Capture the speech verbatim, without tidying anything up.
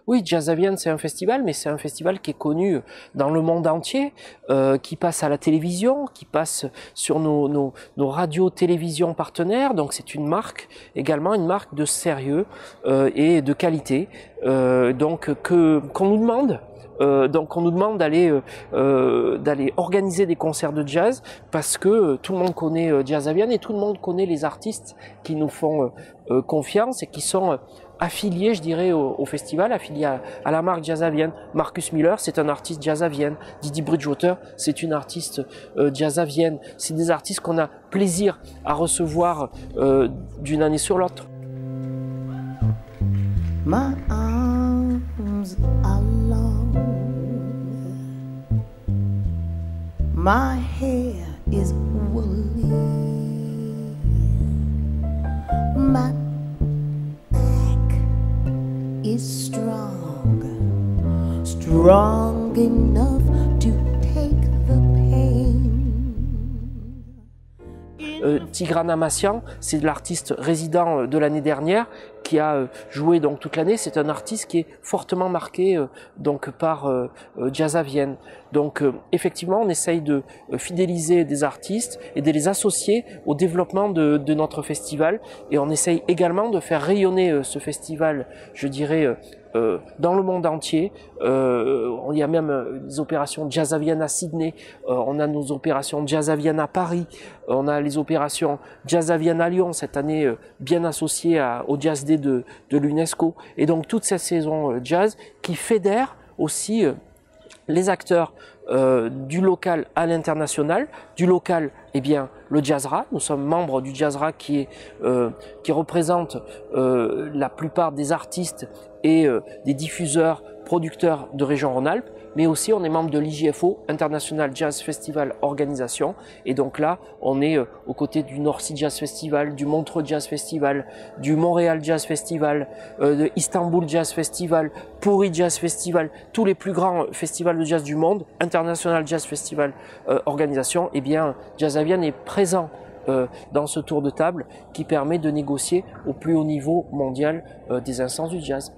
Oui, Jazz à Vienne, c'est un festival, mais c'est un festival qui est connu dans le monde entier, euh, qui passe à la télévision, qui passe sur nos, nos, nos radios-télévisions partenaires. Donc c'est une marque, également une marque de sérieux euh, et de qualité. Euh, donc que qu'on nous demande. Euh, donc on nous demande d'aller euh, d'aller organiser des concerts de jazz parce que euh, tout le monde connaît euh, Jazz à Vienne et tout le monde connaît les artistes qui nous font euh, euh, confiance et qui sont euh, affiliés, je dirais, au, au festival, affiliés à, à la marque Jazz à Vienne. Marcus Miller, c'est un artiste Jazz à Vienne. Didi Bridgewater, c'est une artiste euh, Jazz à Vienne. C'est des artistes qu'on a plaisir à recevoir euh, d'une année sur l'autre. My arms are long, my hair is woolly, my back is strong, strong enough to take the pain. Euh, Tigran Amassian, c'est l'artiste résident de l'année dernière qui a euh, joué donc toute l'année. C'est un artiste qui est fortement marqué euh, donc par euh, Jazz à Vienne. Donc euh, effectivement, on essaye de euh, fidéliser des artistes et de les associer au développement de, de notre festival. Et on essaye également de faire rayonner euh, ce festival, je dirais, euh, Euh, dans le monde entier. Euh, il y a même euh, des opérations Jazz à Vienne à Sydney, euh, on a nos opérations Jazz à Vienne à Paris, euh, on a les opérations Jazz à Vienne à Lyon, cette année euh, bien associée à, au Jazz Day de, de l'UNESCO. Et donc toute cette saison euh, jazz qui fédère aussi euh, les acteurs euh, du local à l'international. Du local, eh bien, le Jazzra. Nous sommes membres du Jazzra qui, est, euh, qui représente euh, la plupart des artistes et euh, des diffuseurs, producteurs de région Rhône-Alpes, mais aussi on est membre de l'I J F O, International Jazz Festival Organisation, et donc là on est euh, aux côtés du North Sea Jazz Festival, du Montreux Jazz Festival, du Montréal Jazz Festival, euh, de Istanbul Jazz Festival, Puri Jazz Festival, tous les plus grands festivals de jazz du monde, International Jazz Festival euh, Organisation. Et bien Jazz à Vienne est présent Euh, dans ce tour de table qui permet de négocier au plus haut niveau mondial euh, des instances du jazz.